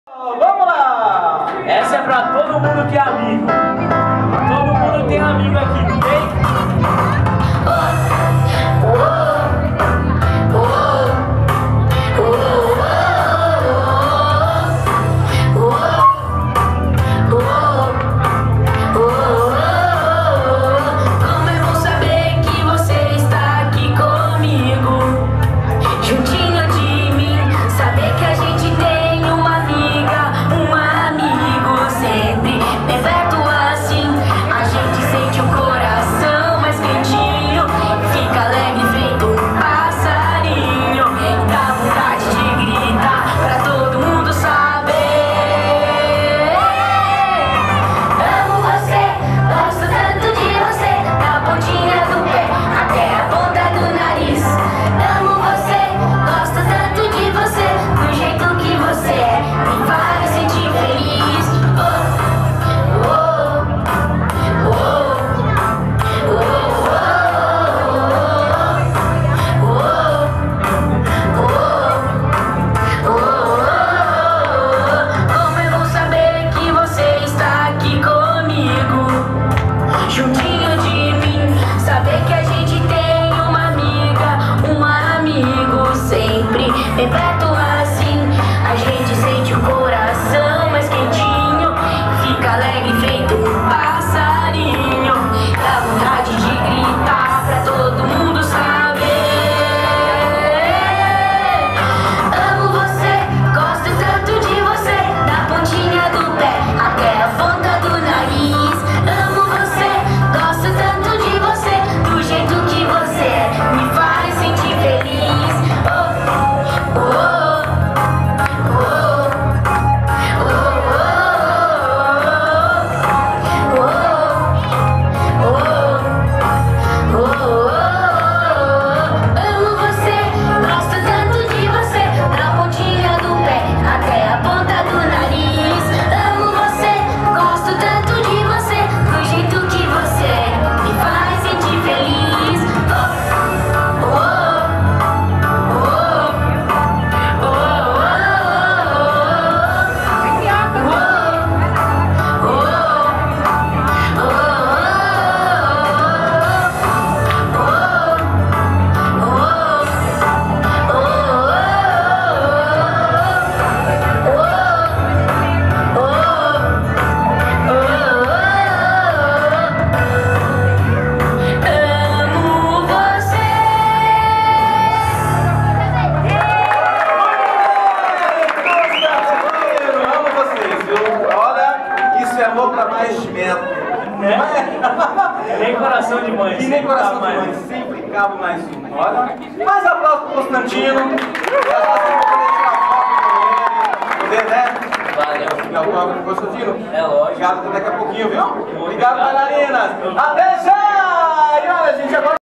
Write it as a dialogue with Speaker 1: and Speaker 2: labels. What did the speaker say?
Speaker 1: Vamos lá!
Speaker 2: Essa é pra todo mundo que é amigo. Todo mundo tem amigo aqui, não tem?
Speaker 3: Como é bom saber que você está aqui comigo, juntinho de mim. Saber que a gente tem uma amiga, um amigo sempre bem perto assim. A gente sente o coração mais quentinho, fica alegre feito um passarinho. Dá vontade de gritar pra todo mundo saber. Amo você, gosto tanto de você, da pontinha do pé até a ponta do nariz. Amo você, gosto tanto de você, do jeito que você é, me faz sentir feliz. Oh, oh, oh, oh, como é bom saber que você está aqui comigo, juntinho de mim. Saber que a gente tem uma amiga, um amigo sempre bem perto assim. A gente sente o coração mais quentinho, fica alegre feito um passarinho. Dá vontade de gritar pra todo mundo saber. Amo você, gosto tanto de você, da pontinha do pé até a ponta do nariz. Amo você, gosto tanto de você, do jeito que você é, me faz sentir feliz. Oh, oh, oh, oh, amo você, gosto tanto de você, da pontinha do pé até a ponta do nariz. Amo você, gosto tanto de você, do jeito que você é, me faz sentir feliz. Oh, oh, oh, amo você.
Speaker 1: Eu amo vocês, viu? Olha, isso é amor pra mais de metro.
Speaker 2: Nem coração de mãe.
Speaker 1: E nem coração de
Speaker 2: mais.
Speaker 1: mãe, sempre cabe mais um. Olha, mais aplausos pro Constantino. E agora você vai poder tirar foto com ele. Poder, né?
Speaker 2: Valeu.
Speaker 1: E autógrafo, Constantino.
Speaker 2: É lógico.
Speaker 1: Obrigado até daqui a pouquinho, viu? Obrigado, bailarinas. Até já! E olha, gente, agora.